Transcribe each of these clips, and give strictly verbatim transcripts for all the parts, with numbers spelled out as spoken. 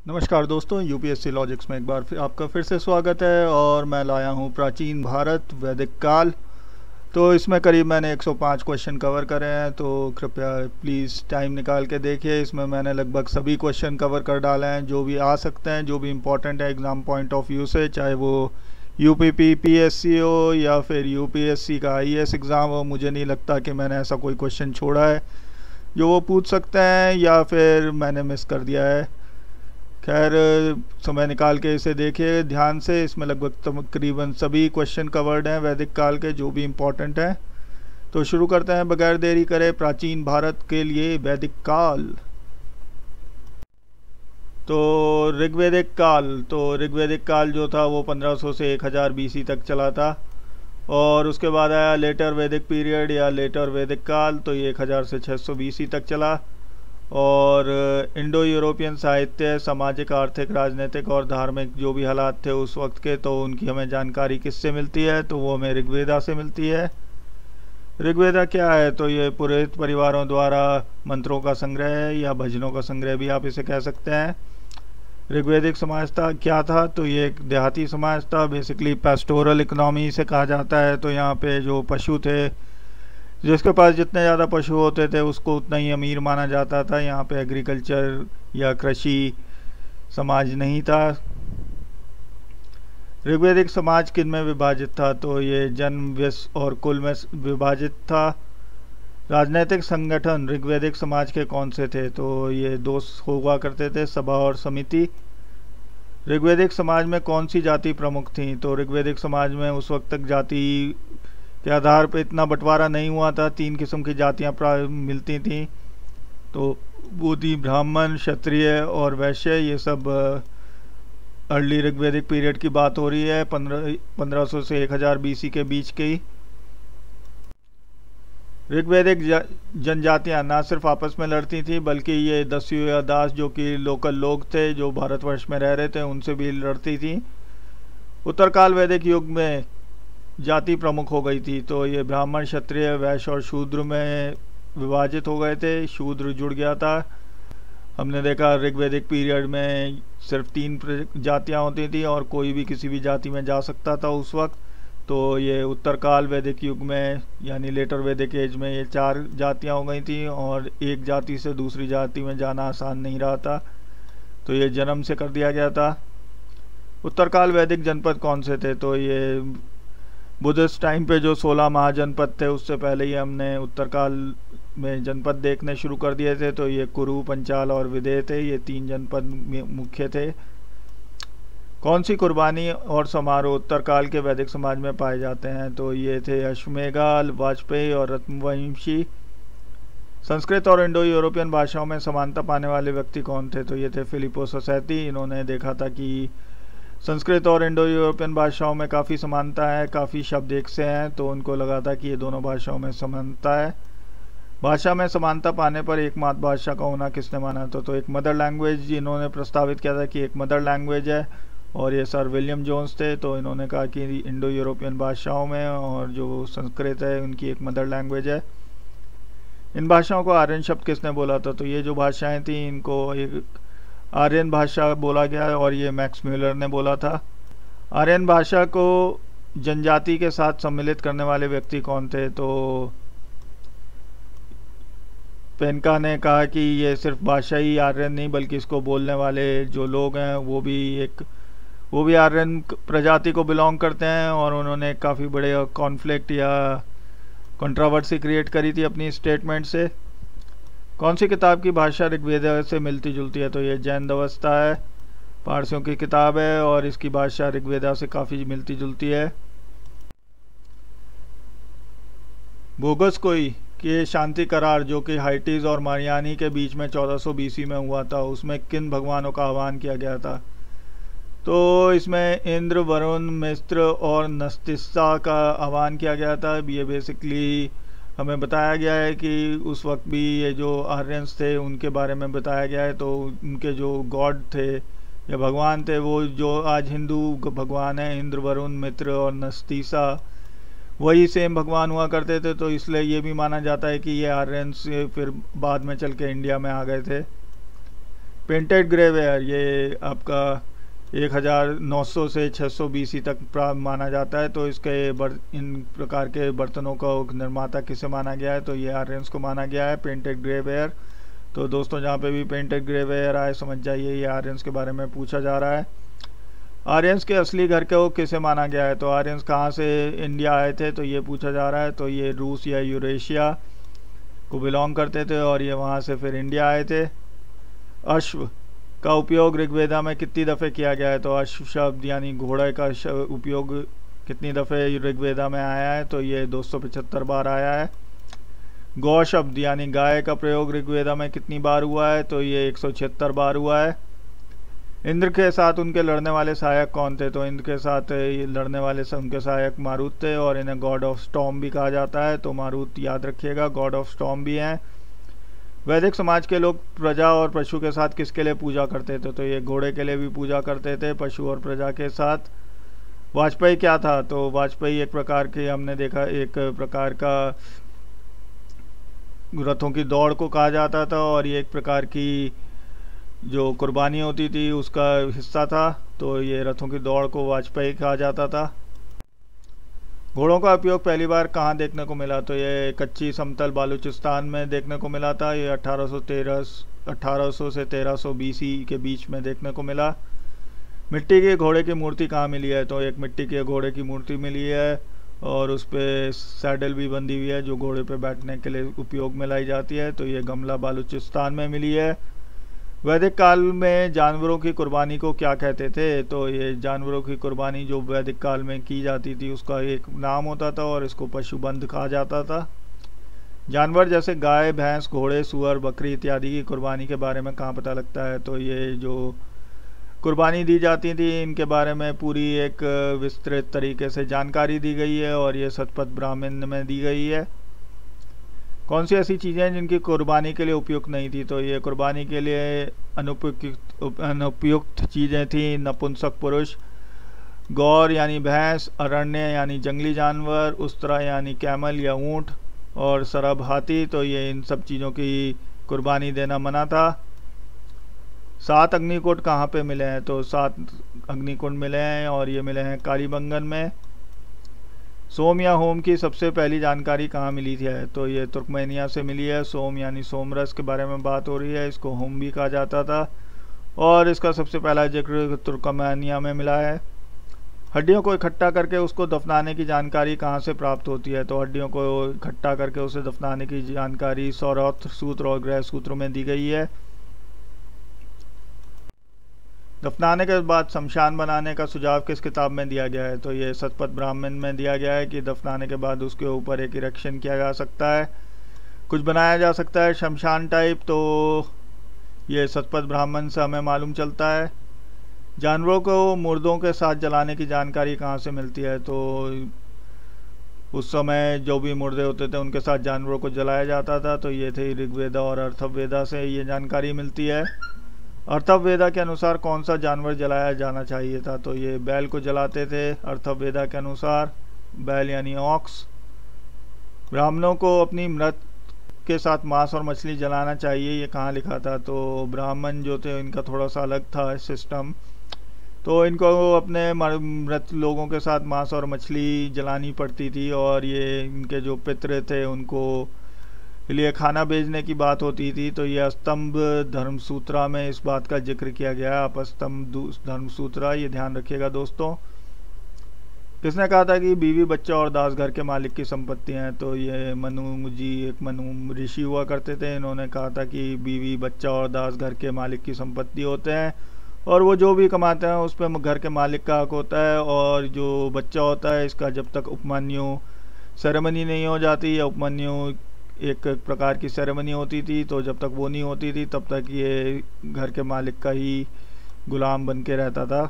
नमस्कार दोस्तों, UPSC logics में एक बार फिर आपका फिर से स्वागत है। और मैं लाया हूँ प्राचीन भारत वैदिक काल। तो इसमें करीब मैंने एक सौ पाँच क्वेश्चन कवर करे हैं, तो कृपया प्लीज़ टाइम निकाल के देखिए। इसमें मैंने लगभग सभी क्वेश्चन कवर कर डाले हैं जो भी आ सकते हैं, जो भी इम्पोर्टेंट है एग्ज़ाम पॉइंट ऑफ व्यू से, चाहे वो यूपीपी पीएससी हो या फिर यूपीएससी का आईएएस एग्ज़ाम हो। मुझे नहीं लगता कि मैंने ऐसा कोई क्वेश्चन छोड़ा है जो वो पूछ सकते हैं या फिर मैंने मिस कर दिया है। खैर, समय निकाल के इसे देखिए ध्यान से। इसमें लगभग तकरीबन सभी क्वेश्चन कवर्ड हैं वैदिक काल के, जो भी इम्पोर्टेंट हैं। तो शुरू करते हैं बगैर देरी करे। प्राचीन भारत के लिए वैदिक काल। तो ऋग्वैदिक काल तो ऋग्वैदिक काल जो था वो पंद्रह सौ से एक हज़ार बीसी तक चला था। और उसके बाद आया लेटर वैदिक पीरियड या लेटर वैदिक काल, तो ये एक हज़ार से छः सौ बीसी तक चला। और इंडो यूरोपियन साहित्य, सामाजिक, आर्थिक, राजनीतिक और धार्मिक जो भी हालात थे उस वक्त के, तो उनकी हमें जानकारी किससे मिलती है? तो वो हमें ऋग्वेदा से मिलती है। ऋग्वेदा क्या है? तो ये पुरोहित परिवारों द्वारा मंत्रों का संग्रह है या भजनों का संग्रह भी आप इसे कह सकते हैं। ऋग्वैदिक समाज था क्या था? तो ये एक देहाती समाज था, बेसिकली पेस्टोरल इकोनॉमी से कहा जाता है। तो यहाँ पे जो पशु थे, जिसके पास जितने ज़्यादा पशु होते थे उसको उतना ही अमीर माना जाता था। यहाँ पे एग्रीकल्चर या कृषि समाज नहीं था। ऋग्वैदिक समाज किन में विभाजित था? तो ये जन्म, वंश और कुल में विभाजित था। राजनीतिक संगठन ऋग्वैदिक समाज के कौन से थे? तो ये दो हुआ करते थे, सभा और समिति। ऋग्वैदिक समाज में कौन सी जाति प्रमुख थी? तो ऋग्वैदिक समाज में उस वक्त तक जाति के आधार पर इतना बंटवारा नहीं हुआ था। तीन किस्म की जातियां मिलती थीं, तो वो थी ब्राह्मण, क्षत्रिय और वैश्य। ये सब अर्ली ऋग्वैदिक पीरियड की बात हो रही है, पंद्रह पंद्रह सौ से एक हज़ार बीसी के बीच की। ऋग्वैदिक जनजातियां ना सिर्फ आपस में लड़ती थी, बल्कि ये दस्यु या दास जो कि लोकल लोग थे जो भारतवर्ष में रह रहे थे उनसे भी लड़ती थी। उत्तरकाल वैदिक युग में जाति प्रमुख हो गई थी, तो ये ब्राह्मण, क्षत्रिय, वैश्य और शूद्र में विभाजित हो गए थे। शूद्र जुड़ गया था। हमने देखा ऋग्वैदिक पीरियड में सिर्फ तीन जातियां होती थी और कोई भी किसी भी जाति में जा सकता था उस वक्त। तो ये उत्तरकाल वैदिक युग में यानी लेटर वैदिक एज में ये चार जातियां हो गई थी और एक जाति से दूसरी जाति में जाना आसान नहीं रहा था, तो ये जन्म से कर दिया गया था। उत्तरकाल वैदिक जनपद कौन से थे? तो ये बुद्धिस्ट टाइम पे जो सोलह महाजनपद थे, उससे पहले ही हमने उत्तरकाल में जनपद देखने शुरू कर दिए थे। तो ये कुरु, पंचाल और विदेह थे, ये तीन जनपद मुख्य थे। कौन सी कुर्बानी और समारोह उत्तरकाल के वैदिक समाज में पाए जाते हैं? तो ये थे अश्वमेघ, वाजपेयी और रत्नवंशी। संस्कृत और इंडो यूरोपियन भाषाओं में समानता पाने वाले व्यक्ति कौन थे? तो ये थे फिलिपो सोसैती। इन्होंने देखा था कि संस्कृत और इंडो यूरोपियन भाषाओं में काफ़ी समानता है, काफ़ी शब्द एक से हैं, तो उनको लगा था कि ये दोनों भाषाओं में समानता है। भाषा में समानता पाने पर एक मातृभाषा का होना किसने माना था? तो एक मदर लैंग्वेज इन्होंने प्रस्तावित किया था कि एक मदर लैंग्वेज है, और ये सर विलियम जोन्स थे। तो इन्होंने कहा कि इंडो यूरोपियन भाषाओं में और जो संस्कृत है उनकी एक मदर लैंग्वेज है। इन भाषाओं को आर्यन शब्द किसने बोला था? तो ये जो भाषाएँ थी इनको एक आर्यन भाषा बोला गया और ये मैक्स म्यूलर ने बोला था। आर्यन भाषा को जनजाति के साथ सम्मिलित करने वाले व्यक्ति कौन थे? तो पेनका ने कहा कि ये सिर्फ भाषा ही आर्यन नहीं, बल्कि इसको बोलने वाले जो लोग हैं वो भी एक वो भी आर्यन प्रजाति को बिलोंग करते हैं। और उन्होंने काफ़ी बड़े कॉन्फ्लिक्ट या कंट्रोवर्सी क्रिएट करी थी अपनी स्टेटमेंट से। कौन सी किताब की भाषा ऋग्वेद से मिलती जुलती है? तो ये जैन अवस्था है, पारसियों की किताब है और इसकी भाषा ऋग्वेदा से काफ़ी मिलती जुलती है। बोगस कोई के शांति करार जो कि हाइटीज और मारियानी के बीच में चौदह सौ बीसी में हुआ था, उसमें किन भगवानों का आह्वान किया गया था? तो इसमें इंद्र, वरुण, मिस्र और नस्तिस्सा का आह्वान किया गया था। ये बेसिकली हमें बताया गया है कि उस वक्त भी ये जो आर्यंस थे उनके बारे में बताया गया है। तो उनके जो गॉड थे या भगवान थे वो जो आज हिंदू भगवान हैं, इंद्र, वरुण, मित्र और नस्तिसा, वही सेम भगवान हुआ करते थे। तो इसलिए ये भी माना जाता है कि ये आर्यंस फिर बाद में चल के इंडिया में आ गए थे। पेंटेड ग्रे वेयर ये आपका एक हज़ार नौ सौ से छह सौ बीसी तक माना जाता है। तो इसके बर, इन प्रकार के बर्तनों का निर्माता किसे माना गया है, तो ये आर्यंस को माना गया है पेंटेड ग्रे वेयर। तो दोस्तों जहाँ पे भी पेंटेड ग्रे वेयर आए समझ जाइए ये आर्यंस के बारे में पूछा जा रहा है। आर्यंस के असली घर को किसे माना गया है, तो आर्यंस कहाँ से इंडिया आए थे, तो ये पूछा जा रहा है। तो ये रूस या यूरेशिया को बिलोंग करते थे और ये वहाँ से फिर इंडिया आए थे। अश्व का उपयोग ऋग्वेदा में कितनी दफ़े किया गया है, तो अश्व शब्द यानी घोड़े का उपयोग कितनी दफ़े ऋग्वेदा में आया है, तो ये दो सौ पचहत्तर बार आया है। गौ शब्द यानी गाय का प्रयोग ऋग्वेदा में कितनी बार हुआ है, तो ये एक सौ छिहत्तर बार हुआ है। इंद्र के साथ उनके लड़ने वाले सहायक कौन थे, तो इंद्र के साथ लड़ने वाले उनके सहायक मारुत थे और इन्हें गॉड ऑफ स्टॉर्म भी कहा जाता है। तो मारुत याद रखिएगा, गॉड ऑफ स्टॉर्म भी हैं। वैदिक समाज के लोग प्रजा और पशु के साथ किसके लिए पूजा करते थे, तो ये घोड़े के लिए भी पूजा करते थे, पशु और प्रजा के साथ। वाजपेयी क्या था, तो वाजपेयी एक प्रकार के हमने देखा एक प्रकार का रथों की दौड़ को कहा जाता था और ये एक प्रकार की जो कुर्बानी होती थी उसका हिस्सा था। तो ये रथों की दौड़ को वाजपेयी कहा जाता था। घोड़ों का उपयोग पहली बार कहाँ देखने को मिला, तो ये कच्ची समतल बालूचिस्तान में देखने को मिला था। ये अठारह सौ तेरह अठारह सौ से तेरह सौ बीसी के बीच में देखने को मिला। मिट्टी के घोड़े की मूर्ति कहाँ मिली है, तो एक मिट्टी के घोड़े की मूर्ति मिली है और उस पर सैडल भी बंधी हुई है जो घोड़े पे बैठने के लिए उपयोग में लाई जाती है। तो ये गमला बालूचिस्तान में मिली है। वैदिक काल में जानवरों की कुर्बानी को क्या कहते थे, तो ये जानवरों की कुर्बानी जो वैदिक काल में की जाती थी उसका एक नाम होता था और इसको पशुबंध कहा जाता था। जानवर जैसे गाय, भैंस, घोड़े, सुअर, बकरी इत्यादि की कुर्बानी के बारे में कहाँ पता लगता है, तो ये जो कुर्बानी दी जाती थी इनके बारे में पूरी एक विस्तृत तरीके से जानकारी दी गई है और ये शतपथ ब्राह्मण में दी गई है। कौन सी ऐसी चीज़ें हैं जिनकी कुर्बानी के लिए उपयुक्त नहीं थी, तो ये कुर्बानी के लिए अनुपयुक्त अनुपयुक्त चीज़ें थी नपुंसक पुरुष, गौर यानी भैंस, अरण्य यानी जंगली जानवर, उस्तरा यानी कैमल या ऊँट और सरब हाथी। तो ये इन सब चीज़ों की कुर्बानी देना मना था। सात अग्निकुंड कहाँ पे मिले हैं, तो सात अग्निकुंड मिले हैं और ये मिले हैं कालीबंगन में। सोम या होम की सबसे पहली जानकारी कहाँ मिली थी है, तो ये तुर्कमेनिया से मिली है। सोम यानी सोमरस के बारे में बात हो रही है, इसको होम भी कहा जाता था और इसका सबसे पहला जिक्र तुर्कमेनिया में मिला है। हड्डियों को इकट्ठा करके उसको दफनाने की जानकारी कहाँ से प्राप्त होती है, तो हड्डियों को इकट्ठा करके उसे दफनाने की जानकारी सौरौत्र सूत्र और ग्रह सूत्र में दी गई है। दफनाने के बाद शमशान बनाने का सुझाव किस किताब में दिया गया है, तो ये शतपथ ब्राह्मण में दिया गया है कि दफनाने के बाद उसके ऊपर एक इरेक्शन किया जा सकता है, कुछ बनाया जा सकता है शमशान टाइप। तो ये शतपथ ब्राह्मण से हमें मालूम चलता है। जानवरों को मुर्दों के साथ जलाने की जानकारी कहाँ से मिलती है, तो उस समय जो भी मुर्दे होते थे उनके साथ जानवरों को जलाया जाता था। तो ये थे ऋग्वेदा और अर्थववेदा से ये जानकारी मिलती है। अर्थववेदा के अनुसार कौन सा जानवर जलाया जाना चाहिए था, तो ये बैल को जलाते थे अर्थववेदा के अनुसार, बैल यानी ऑक्स। ब्राह्मणों को अपनी मृत के साथ मांस और मछली जलाना चाहिए, ये कहाँ लिखा था, तो ब्राह्मण जो थे इनका थोड़ा सा अलग था सिस्टम। तो इनको अपने मृत लोगों के साथ मांस और मछली जलानी पड़ती थी और ये इनके जो पितृ थे उनको लिए खाना भेजने की बात होती थी। तो ये अस्तंभ धर्मसूत्रा में इस बात का जिक्र किया गया है, अपस्तंभ धर्मसूत्रा, ये ध्यान रखिएगा दोस्तों। किसने कहा था कि बीवी, बच्चा और दास घर के मालिक की संपत्ति हैं, तो ये मनु जी एक मनु ऋषि हुआ करते थे। इन्होंने कहा था कि बीवी, बच्चा और दास घर के मालिक की संपत्ति होते हैं और वो जो भी कमाते हैं उस पर घर के मालिक का हक होता है। और जो बच्चा होता है इसका जब तक उपमन्यु सेरेमनी नहीं हो जाती, या उपमन्यु एक प्रकार की सेरेमनी होती थी, तो जब तक वो नहीं होती थी तब तक ये घर के मालिक का ही गुलाम बन के रहता था।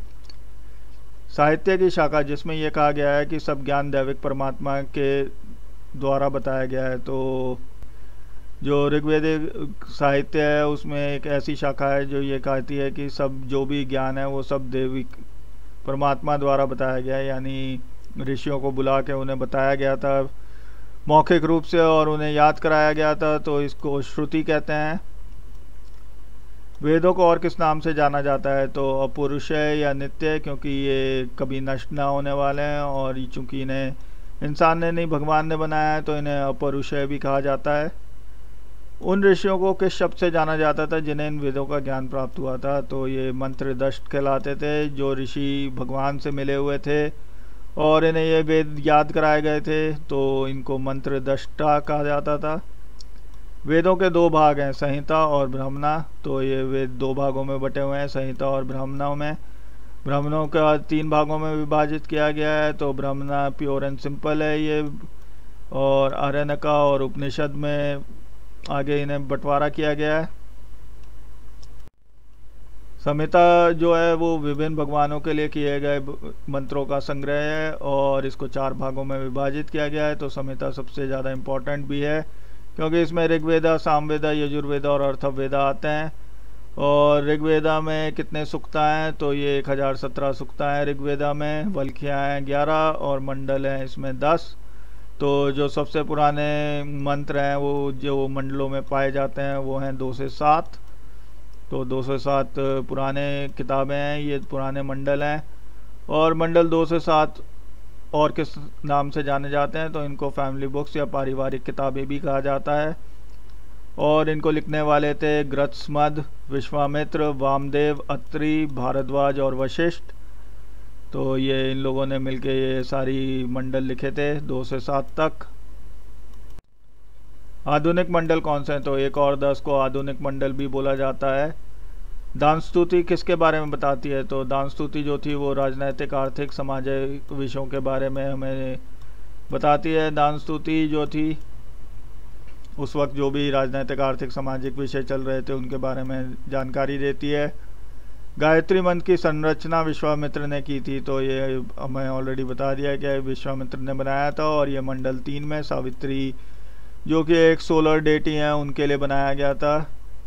साहित्य की शाखा जिसमें यह कहा गया है कि सब ज्ञान दैविक परमात्मा के द्वारा बताया गया है, तो जो ऋग्वेदिक साहित्य है उसमें एक ऐसी शाखा है जो ये कहती है कि सब जो भी ज्ञान है वो सब देविक परमात्मा द्वारा बताया गया है, यानी ऋषियों को बुला के उन्हें बताया गया था मौखिक रूप से और उन्हें याद कराया गया था, तो इसको श्रुति कहते हैं। वेदों को और किस नाम से जाना जाता है? तो अपौरुषेय या नित्य, क्योंकि ये कभी नष्ट ना होने वाले हैं, और ये चूंकि इन्हें इंसान ने नहीं भगवान ने बनाया है तो इन्हें अपौरुषेय भी कहा जाता है। उन ऋषियों को किस शब्द से जाना जाता था जिन्हें इन वेदों का ज्ञान प्राप्त हुआ था? तो ये मंत्रदष्ट कहलाते थे। जो ऋषि भगवान से मिले हुए थे और इन्हें ये वेद याद कराए गए थे तो इनको मंत्रदष्टा कहा जाता था। वेदों के दो भाग हैं, संहिता और ब्राह्मणा। तो ये वेद दो भागों में बटे हुए हैं, संहिता और ब्राह्मणों में। ब्राह्मणों का तीन भागों में विभाजित किया गया है। तो ब्राह्मणा प्योर एंड सिंपल है ये, और आरण्यका और उपनिषद में आगे इन्हें बंटवारा किया गया है। संहिता जो है वो विभिन्न भगवानों के लिए किए गए मंत्रों का संग्रह है और इसको चार भागों में विभाजित किया गया है। तो संहिता सबसे ज़्यादा इम्पोर्टेंट भी है क्योंकि इसमें ऋग्वेदा, सामवेदा, यजुर्वेदा और अर्थवेदा आते हैं। और ऋग्वेदा में कितने सुक्ता हैं? तो ये एक हज़ार सत्रह सुक्ता हैं ऋग्वेदा में, वल्क्याँ हैं ग्यारह और मंडल हैं इसमें दस। तो जो सबसे पुराने मंत्र हैं वो जो मंडलों में पाए जाते हैं वो हैं दो से सात। तो दो से सात पुराने किताबें हैं, ये पुराने मंडल हैं। और मंडल दो से सात और किस नाम से जाने जाते हैं? तो इनको फैमिली बुक्स या पारिवारिक किताबें भी कहा जाता है। और इनको लिखने वाले थे ग्रत्समद, विश्वामित्र, वामदेव, अत्रि, भारद्वाज और वशिष्ठ। तो ये इन लोगों ने मिलके ये सारी मंडल लिखे थे दो से सात तक। आधुनिक मंडल कौन से हैं? तो एक और दस को आधुनिक मंडल भी बोला जाता है। दान स्तुति किसके बारे में बताती है? तो दान स्तुति जो थी वो राजनैतिक, आर्थिक, सामाजिक विषयों के बारे में हमें बताती है। दान स्तुति जो थी उस वक्त जो भी राजनैतिक, आर्थिक, सामाजिक विषय चल रहे थे उनके बारे में जानकारी देती है। गायत्री मंत्र की संरचना विश्वामित्र ने की थी। तो ये हमें ऑलरेडी बता दिया है कि विश्वामित्र ने बनाया था। और ये मंडल तीन में सावित्री जो कि एक सोलर डेटी हैं उनके लिए बनाया गया था।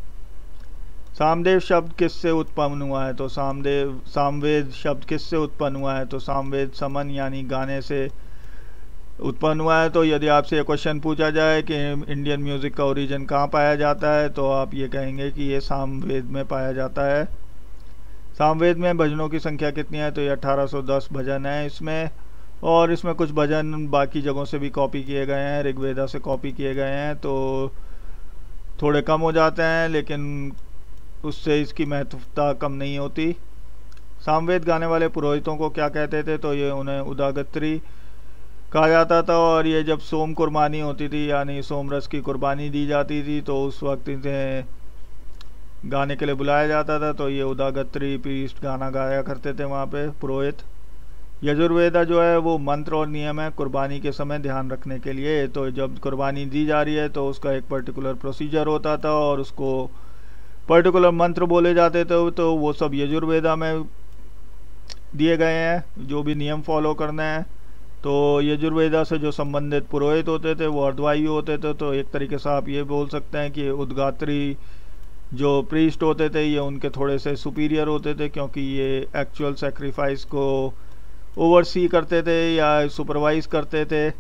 सामदेव शब्द किससे उत्पन्न हुआ है? तो सामदेव सामवेद शब्द किससे उत्पन्न हुआ है? तो सामवेद समन यानी गाने से उत्पन्न हुआ है। तो यदि आपसे ये क्वेश्चन पूछा जाए कि इंडियन म्यूज़िक का ओरिजिन कहाँ पाया जाता है तो आप ये कहेंगे कि ये सामवेद में पाया जाता है। सामवेद में भजनों की संख्या कितनी है? तो ये अठारह सौ दस भजन है इसमें। और इसमें कुछ भजन बाकी जगहों से भी कॉपी किए गए हैं, ऋग्वेदा से कॉपी किए गए हैं, तो थोड़े कम हो जाते हैं लेकिन उससे इसकी महत्वता कम नहीं होती। सामवेद गाने वाले पुरोहितों को क्या कहते थे? तो ये उन्हें उदागत्री कहा जाता था। और ये जब सोम कुर्बानी होती थी यानी सोमरस की कुर्बानी दी जाती थी तो उस वक्त इन्हें गाने के लिए बुलाया जाता था। तो ये उदागत्री प्रीस्ट गाना गाया करते थे वहाँ पे पुरोहित। यजुर्वेदा जो है वो मंत्र और नियम है कुर्बानी के समय ध्यान रखने के लिए। तो जब कुर्बानी दी जा रही है तो उसका एक पर्टिकुलर प्रोसीजर होता था और उसको पर्टिकुलर मंत्र बोले जाते थे। तो वो सब यजुर्वेदा में दिए गए हैं जो भी नियम फॉलो करने हैं। तो यजुर्वेदा से जो संबंधित पुरोहित होते थे वो अर्धवायु होते थे। तो एक तरीके से आप ये बोल सकते हैं कि उद्गात्री जो प्रीस्ट होते थे ये उनके थोड़े से सुपीरियर होते थे क्योंकि ये एक्चुअल सेक्रीफाइस को ओवरसी करते थे या सुपरवाइज करते थे।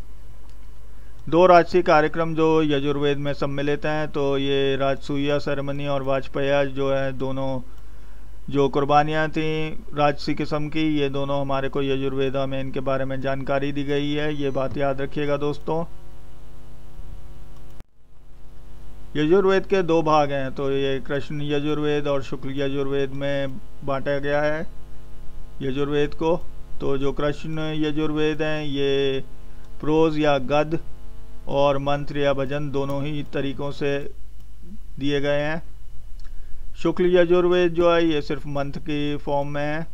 दो राजसी कार्यक्रम जो यजुर्वेद में सम्मिलित हैं तो ये राजसूया सेरेमनी और वाजपेय जो है दोनों जो कुर्बानियाँ थी राजसी किस्म की, ये दोनों हमारे को यजुर्वेदा में इनके बारे में जानकारी दी गई है। ये बात याद रखिएगा दोस्तों। यजुर्वेद के दो भाग हैं तो ये कृष्ण यजुर्वेद और शुक्ल यजुर्वेद में बांटा गया है यजुर्वेद को। तो जो कृष्ण यजुर्वेद हैं ये प्रोज या गद और मंत्र या भजन दोनों ही तरीकों से दिए गए हैं। शुक्ल यजुर्वेद जो है ये सिर्फ मंत्र की फॉर्म में है।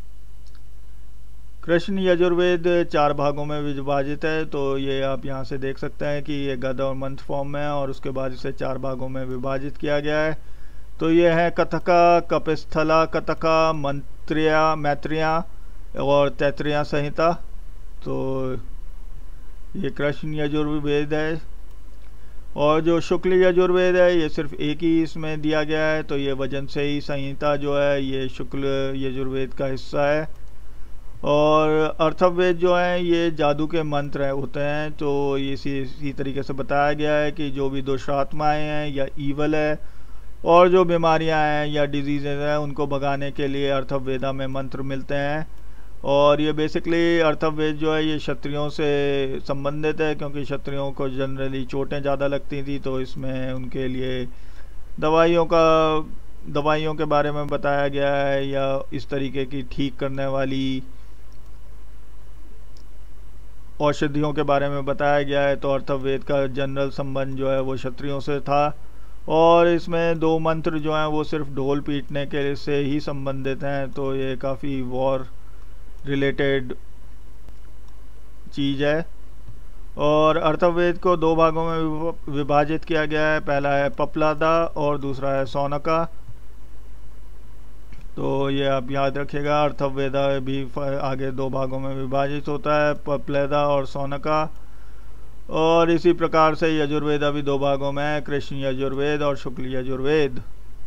कृष्ण यजुर्वेद चार भागों में विभाजित है। तो ये आप यहाँ से देख सकते हैं कि ये गद और मंत्र फॉर्म में है और उसके बाद इसे चार भागों में विभाजित किया गया है। तो ये है कथका, कपिस्थला कथका, मंत्रिया, मैत्रिया और तैत्रिया संहिता। तो ये कृष्ण यजुर्वेद है। और जो शुक्ल यजुर्वेद है ये सिर्फ एक ही इसमें दिया गया है। तो ये वजन से ही संहिता जो है ये शुक्ल यजुर्वेद का हिस्सा है। और अर्थवेद जो है ये जादू के मंत्र होते हैं। तो ये इसी इसी तरीके से बताया गया है कि जो भी दुष्ट आत्माएं हैं या ईवल है और जो बीमारियां हैं या डिजीज़ेज हैं उनको भगाने के लिए अथर्ववेदा में मंत्र मिलते हैं। और ये बेसिकली अथर्ववेद जो है ये क्षत्रियों से संबंधित है, क्योंकि क्षत्रियों को जनरली चोटें ज़्यादा लगती थी, तो इसमें उनके लिए दवाइयों का दवाइयों के बारे में बताया गया है, या इस तरीके की ठीक करने वाली औषधियों के बारे में बताया गया है। तो अथर्ववेद का जनरल संबंध जो है वो क्षत्रियों से था। और इसमें दो मंत्र जो हैं वो सिर्फ ढोल पीटने के से ही संबंधित हैं, तो ये काफ़ी वॉर रिलेटेड चीज़ है। और अथर्ववेद को दो भागों में विभाजित किया गया है, पहला है पपलादा और दूसरा है सौनका। तो ये आप याद रखिएगा, अथर्ववेदा भी आगे दो भागों में विभाजित होता है, पपलादा और सौनका। और इसी प्रकार से यजुर्वेदा भी दो भागों में है, कृष्ण यजुर्वेद और शुक्ल यजुर्वेद।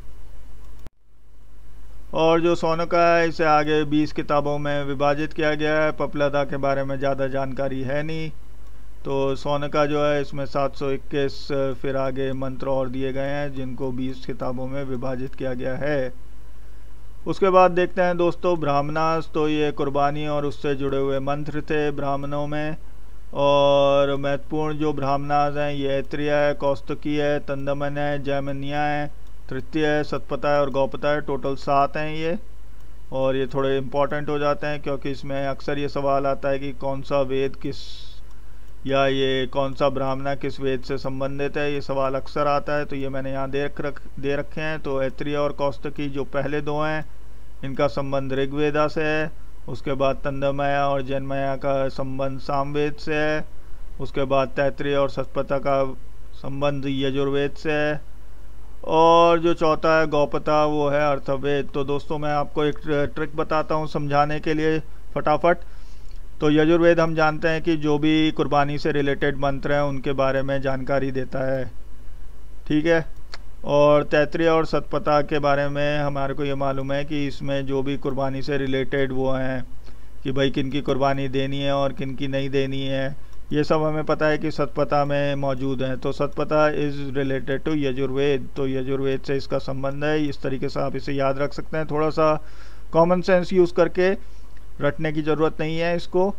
और जो सौनका है इसे आगे बीस किताबों में विभाजित किया गया है। पपलादा के बारे में ज़्यादा जानकारी है नहीं, तो सौनका जो है इसमें सात सौ इक्कीस फिर आगे मंत्र और दिए गए हैं जिनको बीस किताबों में विभाजित किया गया है। उसके बाद देखते हैं दोस्तों ब्राह्मणास। तो ये कुर्बानी और उससे जुड़े हुए मंत्र थे ब्राह्मणों में। और महत्वपूर्ण जो ब्राह्मणास हैं ये ऐत्रेय है, कौस्तुकी है, तंदमन है, जैमिनिया है, तृतीय है, सतपथा है और गौपथा है। टोटल सात हैं ये। और ये थोड़े इम्पोर्टेंट हो जाते हैं क्योंकि इसमें अक्सर ये सवाल आता है कि कौन सा वेद किस या ये कौन सा ब्राह्मण किस वेद से संबंधित है, ये सवाल अक्सर आता है। तो ये मैंने यहाँ दे रख दे रखे हैं। तो ऐत्रेय और कौस्तुकी जो पहले दो हैं इनका संबंध ऋग्वेदा से है। उसके बाद तंदमया और जन्मया का संबंध सामवेद से है। उसके बाद तैत्रेय और सतपथा का संबंध यजुर्वेद से है। और जो चौथा है गौपथा वो है अथर्ववेद। तो दोस्तों मैं आपको एक ट्रिक बताता हूँ समझाने के लिए फटाफट। तो यजुर्वेद हम जानते हैं कि जो भी कुर्बानी से रिलेटेड मंत्र हैं उनके बारे में जानकारी देता है, ठीक है। और तैत्रेय और सतपथा के बारे में हमारे को ये मालूम है कि इसमें जो भी कुर्बानी से रिलेटेड वो हैं कि भाई किन की कुर्बानी देनी है और किन की नहीं देनी है, ये सब हमें पता है कि सतपथा में मौजूद हैं। तो Satapatha is related to Yajurveda, तो यजुर्वेद से इसका संबंध है। इस तरीके से आप इसे याद रख सकते हैं। थोड़ा सा कॉमन सेंस यूज़ करके, रटने की ज़रूरत नहीं है इसको।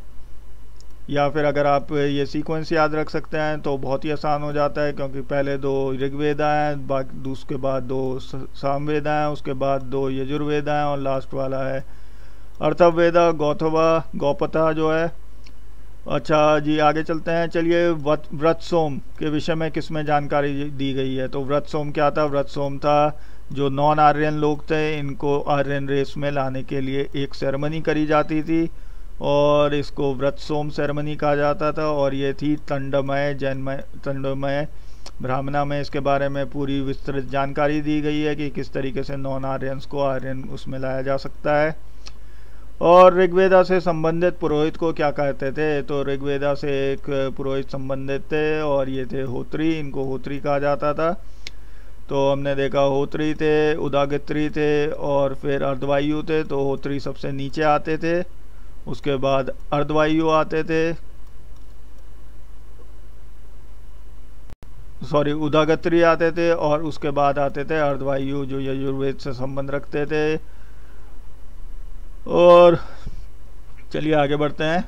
या फिर अगर आप ये सीक्वेंस याद रख सकते हैं तो बहुत ही आसान हो जाता है, क्योंकि पहले दो ऋग्वेदा हैं, बाकी उसके बाद दो सामवेदा हैं, उसके बाद दो यजुर्वेदा हैं और लास्ट वाला है अथर्ववेदा गौथवा गौपथा जो है। अच्छा जी आगे चलते हैं। चलिए व्रत सोम के विषय में किसमें जानकारी दी गई है। तो व्रत सोम क्या था? व्रत सोम था जो नॉन आर्यन लोग थे इनको आर्यन रेस में लाने के लिए एक सेरेमनी करी जाती थी और इसको व्रत सोम सेरेमनी कहा जाता था। और ये थी तंडमय जैनमय तंडमय ब्राह्मणा में इसके बारे में पूरी विस्तृत जानकारी दी गई है कि किस तरीके से नॉन आर्यंस को आर्यन उसमें लाया जा सकता है। और ऋग्वेदा से संबंधित पुरोहित को क्या कहते थे? तो ऋग्वेदा से एक पुरोहित संबंधित थे और ये थे होत्री, इनको होत्री कहा जाता था। तो हमने देखा होत्री थे, उदागित्री थे और फिर अर्धवायु थे। तो होत्री सबसे नीचे आते थे, उसके बाद अर्धवायु आते थे, सॉरी उदागत्री आते थे और उसके बाद आते थे अर्धवायु जो यजुर्वेद से संबंध रखते थे। और चलिए आगे बढ़ते हैं।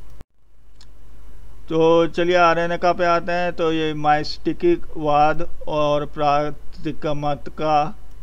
तो चलिए आर्यनका पे आते हैं। तो ये माइस्टिकवाद और प्रातिकात्मकता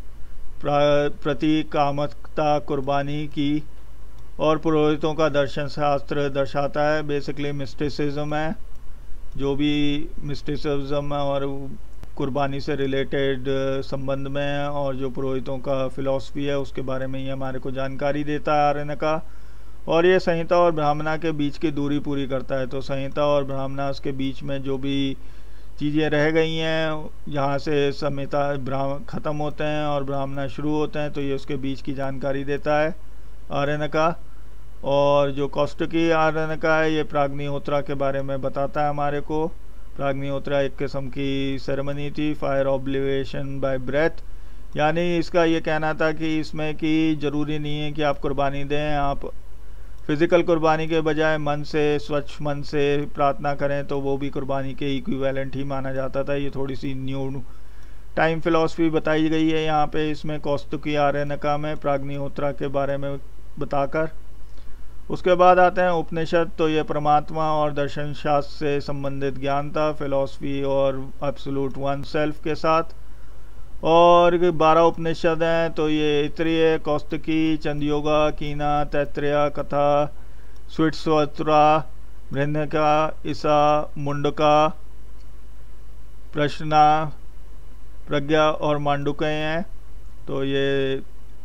प्रतिकात्मकता कुर्बानी की और पुरोहितों का दर्शन शास्त्र दर्शाता है। बेसिकली मिस्टिसिज्म है, जो भी मिस्टिसिज्म और कुर्बानी से रिलेटेड संबंध में है और जो पुरोहितों का फिलॉसफी है उसके बारे में ये हमारे को जानकारी देता है आर्यनका। और ये संहिता और ब्राह्मणा के बीच की दूरी पूरी करता है। तो संहिता और ब्राह्मणा के बीच में जो भी चीज़ें रह गई हैं, जहाँ से संहिता ब्राह्मण ख़त्म होते हैं और ब्राह्मणा शुरू होते हैं, तो ये उसके बीच की जानकारी देता है आर्यनका। और जो कौष्टकी आर्यनका है ये प्राग्निहोत्रा के बारे में बताता है हमारे को। प्राग्निहोत्रा एक किस्म की सेरेमनी थी, फायर ऑब्लिवेशन बाय ब्रेथ, यानी इसका ये कहना था कि इसमें कि ज़रूरी नहीं है कि आप कुर्बानी दें, आप फिज़िकल कुर्बानी के बजाय मन से, स्वच्छ मन से प्रार्थना करें तो वो भी कुर्बानी के इक्विवेलेंट ही माना जाता था। ये थोड़ी सी न्यू टाइम फिलॉसफी बताई गई है यहाँ पे इसमें कौस्तुकी आर्यनका में प्राग्निहोत्रा के बारे में बताकर। उसके बाद आते हैं उपनिषद, तो ये परमात्मा और दर्शन शास्त्र से संबंधित ज्ञान था, फिलॉसफी और एब्सोल्यूट वन सेल्फ के साथ। और बारह उपनिषद हैं, तो ये इत्रीय, कौस्तुकी, चंद्रयोगा, कीना, तैत्तरीय, कथा, स्विट्सवत्रा, बृहन्नका, ईसा, मुंडका, प्रश्ना, प्रज्ञा और मांडुक्य हैं। तो ये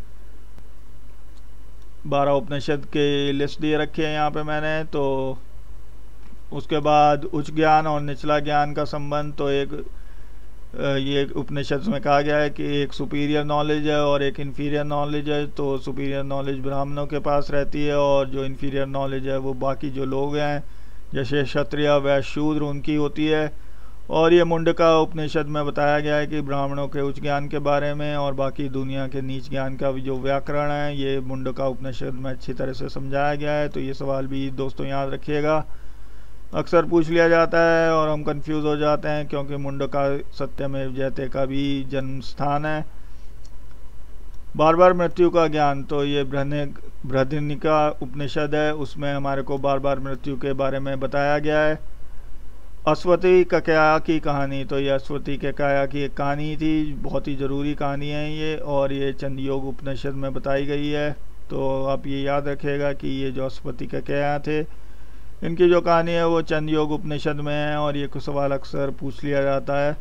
बारह उपनिषद के लिस्ट दिए रखे हैं यहाँ पे मैंने। तो उसके बाद उच्च ज्ञान और निचला ज्ञान का संबंध, तो एक ये उपनिषद में कहा गया है कि एक सुपीरियर नॉलेज है और एक इन्फीरियर नॉलेज है। तो सुपीरियर नॉलेज ब्राह्मणों के पास रहती है और जो इन्फीरियर नॉलेज है वो बाकी जो लोग हैं जैसे क्षत्रिय, वैश्य, शूद्र उनकी होती है। और ये मुंडका उपनिषद में बताया गया है कि ब्राह्मणों के उच्च ज्ञान के बारे में और बाकी दुनिया के नीच ज्ञान का जो व्याकरण है ये मुंडका उपनिषद में अच्छी तरह से समझाया गया है। तो ये सवाल भी दोस्तों याद रखिएगा, अक्सर पूछ लिया जाता है और हम कंफ्यूज हो जाते हैं क्योंकि मुंडका सत्यमेव जयते का भी जन्म स्थान है। बार बार मृत्यु का ज्ञान, तो ये बृहन्निका उपनिषद है, उसमें हमारे को बार बार मृत्यु के बारे में बताया गया है। अश्वती का काया की कहानी, तो ये अश्वती के काया की एक कहानी थी, बहुत ही ज़रूरी कहानी है ये, और ये चंद्रयोग उपनिषद में बताई गई है। तो आप ये याद रखिएगा कि ये जो अश्वती के काया थे इनकी जो कहानी है वो चंद्रयोग उपनिषद में है और ये कुछ सवाल अक्सर पूछ लिया जाता है।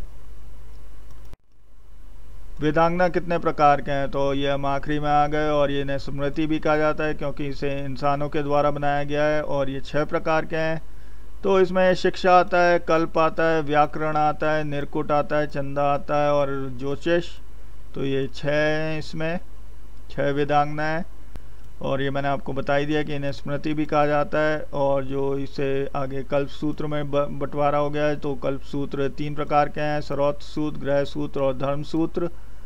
वेदांगना कितने प्रकार के हैं, तो ये हम आखिरी में आ गए और ये इन्हें स्मृति भी कहा जाता है क्योंकि इसे इंसानों के द्वारा बनाया गया है और ये छह प्रकार के हैं। तो इसमें शिक्षा आता है, कल्प आता है, व्याकरण आता है, निर्कुट आता है, चंदा आता है और ज्योतिष। तो ये छह हैं, इसमें छह वेदांगना है और ये मैंने आपको बताई दिया कि इन्हें स्मृति भी कहा जाता है। और जो इसे आगे कल्प सूत्र में बंटवारा हो गया है, तो कल्प सूत्र तीन प्रकार के हैं, सरौत सूत्र, ग्रह सूत्र और धर्म सूत्र।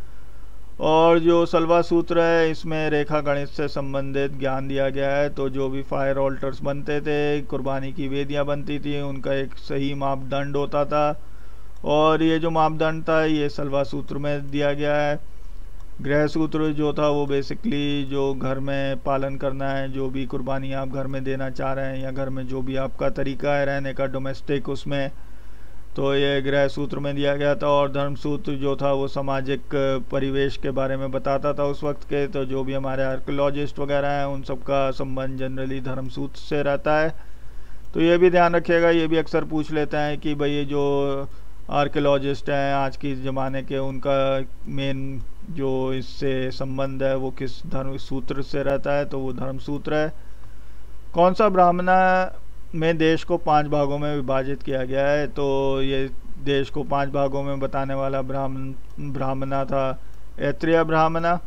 और जो सलवा सूत्र है इसमें रेखा गणित से संबंधित ज्ञान दिया गया है। तो जो भी फायर ऑल्टर्स बनते थे, कुर्बानी की वेदियाँ बनती थी, उनका एक सही मापदंड होता था और ये जो मापदंड था ये सलवा सूत्र में दिया गया है। गृह सूत्र जो था वो बेसिकली जो घर में पालन करना है, जो भी कुर्बानी आप घर में देना चाह रहे हैं या घर में जो भी आपका तरीका है रहने का डोमेस्टिक, उसमें तो ये गृह सूत्र में दिया गया था। और धर्म सूत्र जो था वो सामाजिक परिवेश के बारे में बताता था उस वक्त के। तो जो भी हमारे आर्कियोलॉजिस्ट वगैरह हैं उन सब का संबंध जनरली धर्म सूत्र से रहता है। तो ये भी ध्यान रखिएगा, ये भी अक्सर पूछ लेते हैं कि भाई ये जो आर्कियोलॉजिस्ट हैं आज के ज़माने के, उनका मेन जो इससे संबंध है वो किस धर्म सूत्र से रहता है, तो वो धर्म सूत्र है। कौन सा ब्राह्मणा में देश को पांच भागों में विभाजित किया गया है, तो ये देश को पांच भागों में बताने वाला ब्राह्मण ब्राह्मणा था Aitareya Brahmana.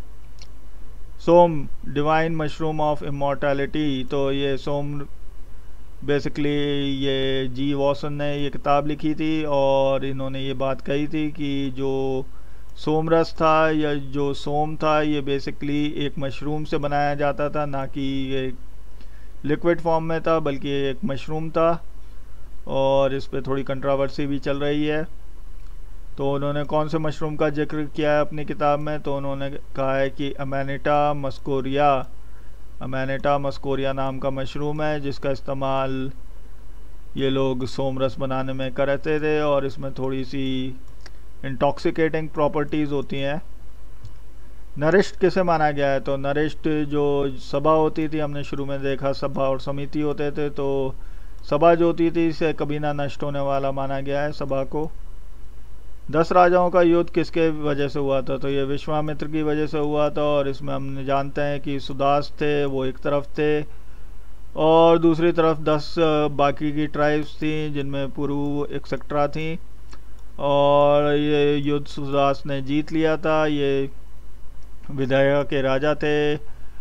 Soma, divine mushroom of immortality, तो ये सोम बेसिकली ये जी वॉसन ने ये किताब लिखी थी और इन्होंने ये बात कही थी कि जो सोमरस था या जो सोम था ये बेसिकली एक मशरूम से बनाया जाता था, ना कि ये लिक्विड फॉर्म में था बल्कि एक मशरूम था और इस पे थोड़ी कंट्रोवर्सी भी चल रही है। तो उन्होंने कौन से मशरूम का जिक्र किया है अपनी किताब में, तो उन्होंने कहा है कि अमेनिटा मस्कोरिया, अमेनिटा मस्कोरिया नाम का मशरूम है जिसका इस्तेमाल ये लोग सोमरस बनाने में करते थे और इसमें थोड़ी सी इंटॉक्सिकेटिंग प्रॉपर्टीज़ होती हैं। नरिष्ट किसे माना गया है, तो नरिष्ट जो सभा होती थी, हमने शुरू में देखा सभा और समिति होते थे, तो सभा जो होती थी इसे कभी ना नष्ट होने वाला माना गया है सभा को। दस राजाओं का युद्ध किसके वजह से हुआ था, तो ये विश्वामित्र की वजह से हुआ था और इसमें हम जानते हैं कि सुदास थे वो एक तरफ थे और दूसरी तरफ दस बाकी की ट्राइब्स थी जिनमें पुरु एक्सेट्रा थी और ये युद्ध सुदास ने जीत लिया था। ये विदया के राजा थे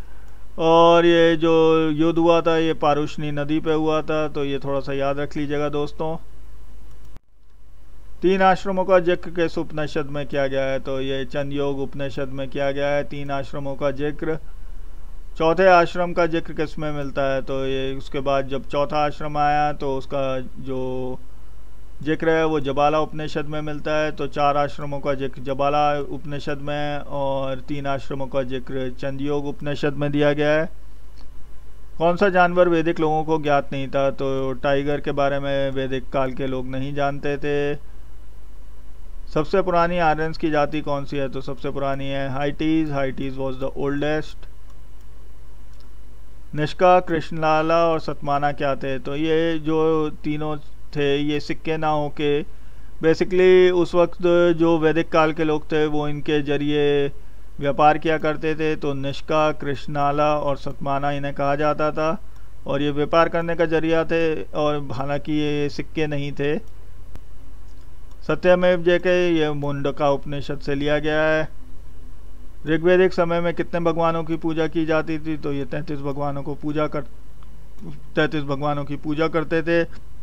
और ये जो युद्ध हुआ था ये पारुष्णी नदी पे हुआ था, तो ये थोड़ा सा याद रख लीजिएगा दोस्तों। तीन आश्रमों का जिक्र किस उपनिषद में किया गया है, तो ये चंद्रयोग उपनिषद में किया गया है तीन आश्रमों का जिक्र। चौथे आश्रम का जिक्र किस में मिलता है, तो ये उसके बाद जब चौथा आश्रम आया तो उसका जो जिक्र है वो जबाला उपनिषद में मिलता है। तो चार आश्रमों का जिक्र जबाला उपनिषद में और तीन आश्रमों का जिक्र चंद्रयोग उपनिषद में दिया गया है। कौन सा जानवर वैदिक लोगों को ज्ञात नहीं था? तो टाइगर के बारे में वैदिक काल के लोग नहीं जानते थे। सबसे पुरानी आर्यंस की जाति कौन सी है? तो सबसे पुरानी है Hittites. Hittites was the oldest. Nishka, Krishnala और सतमाना क्या थे? तो ये जो तीनों थे ये सिक्के ना हो के बेसिकली उस वक्त जो वैदिक काल के लोग थे वो इनके जरिए व्यापार किया करते थे। तो निष्का, कृष्णलाला और सतमाना इन्हें कहा जाता था और ये व्यापार करने का जरिया थे, और हालांकि ये सिक्के नहीं थे। सत्यमेव जयते ये मुंडका उपनिषद से लिया गया है। ऋग्वैदिक समय में कितने भगवानों की पूजा की जाती थी? तो ये तैंतीस भगवानों को पूजा कर तैंतीस भगवानों की पूजा करते थे।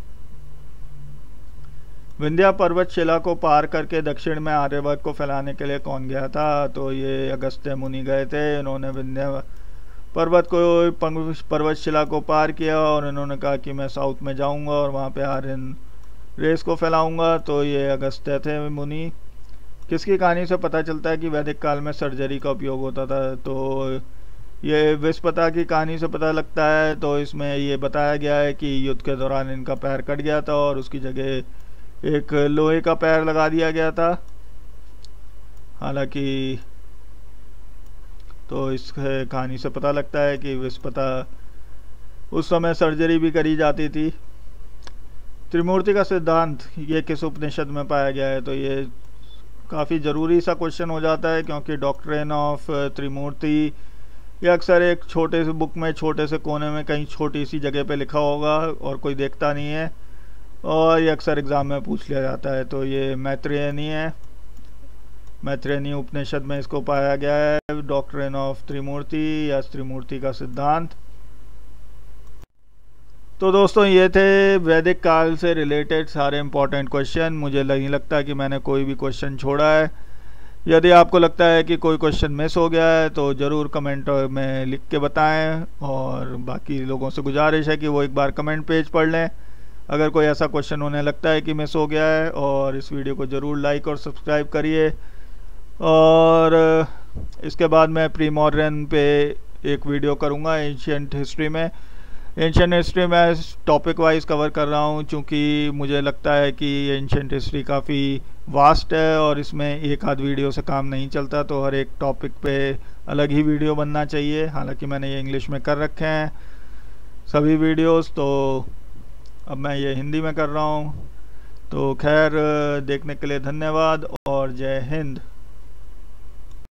विंध्या पर्वत शिला को पार करके दक्षिण में आर्यवर्त को फैलाने के लिए कौन गया था? तो ये अगस्त्य मुनि गए थे। इन्होंने विंध्या पर्वत को पर्वत शिला को पार किया और इन्होंने कहा कि मैं साउथ में जाऊंगा और वहाँ पे आर्यन रेस को फैलाऊंगा। तो ये अगस्त्य थे मुनि। किसकी कहानी से पता चलता है कि वैदिक काल में सर्जरी का उपयोग होता था? तो ये विस्पता की कहानी से पता लगता है। तो इसमें ये बताया गया है कि युद्ध के दौरान इनका पैर कट गया था और उसकी जगह एक लोहे का पैर लगा दिया गया था। हालांकि तो इस कहानी से पता लगता है कि विस्पता उस समय सर्जरी भी करी जाती थी। त्रिमूर्ति का सिद्धांत ये किस उपनिषद में पाया गया है? तो ये काफ़ी ज़रूरी सा क्वेश्चन हो जाता है क्योंकि डॉक्ट्रिन ऑफ त्रिमूर्ति ये अक्सर एक छोटे से बुक में छोटे से कोने में कहीं छोटी सी जगह पे लिखा होगा और कोई देखता नहीं है, और ये अक्सर एग्ज़ाम में पूछ लिया जाता है। तो ये मैत्रेयनी है। मैत्रेयनी उपनिषद में इसको पाया गया है, डॉक्ट्रिन ऑफ त्रिमूर्ति या त्रिमूर्ति का सिद्धांत। तो दोस्तों ये थे वैदिक काल से रिलेटेड सारे इंपॉर्टेंट क्वेश्चन। मुझे नहीं लगता कि मैंने कोई भी क्वेश्चन छोड़ा है। यदि आपको लगता है कि कोई क्वेश्चन मिस हो गया है तो ज़रूर कमेंट में लिख के बताएं, और बाकी लोगों से गुजारिश है कि वो एक बार कमेंट पेज पढ़ लें अगर कोई ऐसा क्वेश्चन उन्हें लगता है कि मिस हो गया है। और इस वीडियो को ज़रूर लाइक और सब्सक्राइब करिए। और इसके बाद मैं प्री मॉडर्न पे एक वीडियो करूँगा एंशिएंट हिस्ट्री में। एंशिएंट हिस्ट्री में टॉपिक वाइज कवर कर रहा हूँ क्योंकि मुझे लगता है कि एंशिएंट हिस्ट्री काफ़ी वास्ट है और इसमें एक आध वीडियो से काम नहीं चलता, तो हर एक टॉपिक पे अलग ही वीडियो बनना चाहिए। हालांकि मैंने ये इंग्लिश में कर रखे हैं सभी वीडियोस, तो अब मैं ये हिंदी में कर रहा हूँ। तो खैर देखने के लिए धन्यवाद और जय हिंद।